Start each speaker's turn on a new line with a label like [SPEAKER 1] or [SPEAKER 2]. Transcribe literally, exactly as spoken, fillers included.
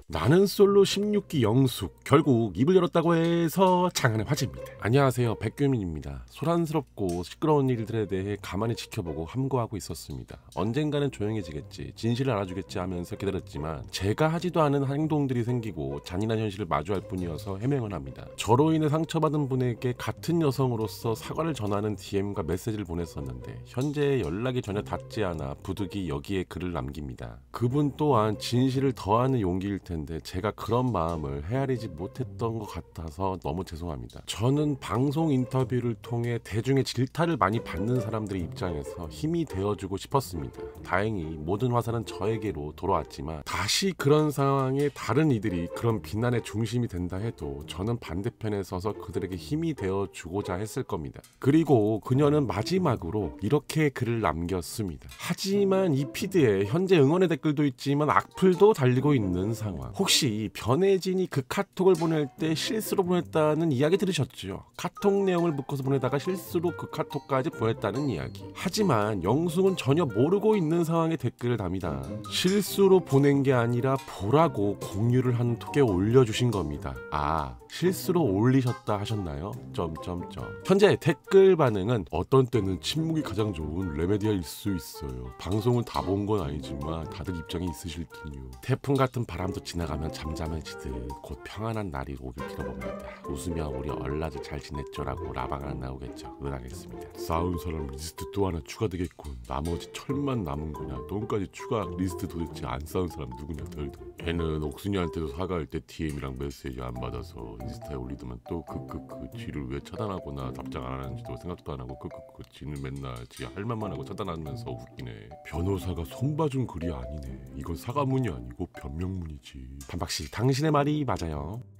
[SPEAKER 1] 나는 솔로 십육 기 영숙 결국 입을 열었다고 해서 장안의 화제입니다. 안녕하세요, 백규민입니다. 소란스럽고 시끄러운 일들에 대해 가만히 지켜보고 함구하고 있었습니다. 언젠가는 조용해지겠지, 진실을 알아주겠지 하면서 기다렸지만 제가 하지도 않은 행동들이 생기고 잔인한 현실을 마주할 뿐이어서 해명을 합니다. 저로 인해 상처받은 분에게 같은 여성으로서 사과를 전하는 디엠과 메시지를 보냈었는데 현재 연락이 전혀 닿지 않아 부득이 여기에 글을 남깁니다. 그분 또한 진실을 더하는 용기일 텐데 제가 그런 마음을 헤아리지 못했던 것 같아서 너무 죄송합니다. 저는 방송 인터뷰를 통해 대중의 질타를 많이 받는 사람들의 입장에서 힘이 되어주고 싶었습니다. 다행히 모든 화살은 저에게로 돌아왔지만 다시 그런 상황에 다른 이들이 그런 비난의 중심이 된다 해도 저는 반대편에 서서 그들에게 힘이 되어주고자 했을 겁니다. 그리고 그녀는 마지막으로 이렇게 글을 남겼습니다. 하지만 이 피드에 현재 응원의 댓글도 있지만 악플도 달리고 있는 상황. 혹시 변혜진이 그 카톡을 보낼 때 실수로 보냈다는 이야기 들으셨죠? 카톡 내용을 묶어서 보내다가 실수로 그 카톡까지 보냈다는 이야기. 하지만 영숙은 전혀 모르고 있는 상황에 댓글을 답니다. 실수로 보낸 게 아니라 보라고 공유를 한 톡에 올려주신 겁니다. 아, 실수로 올리셨다 하셨나요? 점점점. 현재 댓글 반응은 어떤 때는 침묵이 가장 좋은 레메디아일 수 있어요. 방송을 다 본 건 아니지만 다들 입장이 있으실 테니요. 태풍 같은 바람도 지나가면 잠잠해지듯 곧 평안한 날이 오길 빌어봅니다. 웃으며 우리 얼라들 잘 지냈죠라고 라방 하나 나오겠죠. 응원하겠습니다. 싸운 사람 리스트 또 하나 추가되겠군. 나머지 철만 남은 거냐. 똥까지 추가 리스트. 도대체 안 싸운 사람 누구냐. 덜덜. 걔는 옥순이한테도 사과할 때 디엠이랑 메시지 안 받아서 인스타에 올리더만 또 크크크 지를 왜 차단하거나 답장 안 하는지도 생각도 안 하고 크크크 지는 맨날 지 할 말만 하고 차단하면서 웃기네. 변호사가 손봐준 글이 아니네. 이건 사과문이 아니고 변명문이지. 반박씨, 당신의 말이 맞아요.